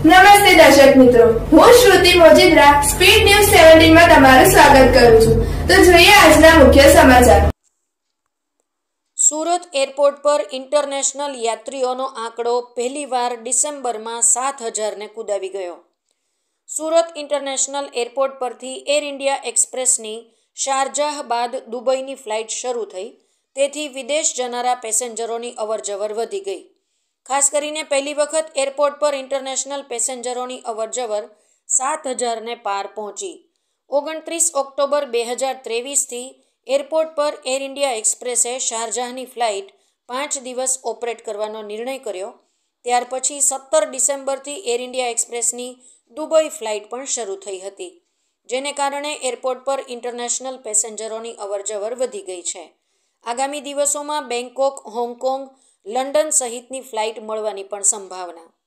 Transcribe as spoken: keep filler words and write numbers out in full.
નમસ્તે દર્શક મિત્રો, હું શ્રુતિ મોજીદ્રા સ્પીડ ન્યૂઝ સત્તર માં તમારું સ્વાગત કરું છું. તો જોઈએ આજના મુખ્ય સમાચાર. સુરત એરપોર્ટ પર ઇન્ટરનેશનલ યાત્રીઓનો આંકડો પહેલીવાર ડિસેમ્બરમાં સાત હજારને કુદાવી ગયો. સુરત ઇન્ટરનેશનલ એરપોર્ટ પરથી એર ઇન્ડિયા એક્સપ્રેસની શારજાહ બાદ દુબઈની ફ્લાઇટ શરૂ થઈ, તેથી વિદેશ જનારા પેસેન્જરોની અવરજવર વધી ગઈ. ખાસ કરીને પહેલી વખત એરપોર્ટ પર ઇન્ટરનેશનલ પેસેન્જરોની અવરજવર સાત હજારને પાર પહોંચી. ઓગણત્રીસ ઓક્ટોબર બે હજાર ત્રેવીસથી એરપોર્ટ પર એર ઇન્ડિયા એક્સપ્રેસે શારજાહની ફ્લાઇટ પાંચ દિવસ ઓપરેટ કરવાનો નિર્ણય કર્યો. ત્યાર પછી સત્તર ડિસેમ્બરથી એર ઇન્ડિયા એક્સપ્રેસની દુબઈ ફ્લાઇટ પણ શરૂ થઈ હતી, જેને કારણે એરપોર્ટ પર ઇન્ટરનેશનલ પેસેન્જરોની અવરજવર વધી ગઈ છે. આગામી દિવસોમાં બેંકોક, હોંગકોંગ, લંડન સહિતની ફ્લાઇટ મળવાની પણ સંભાવના.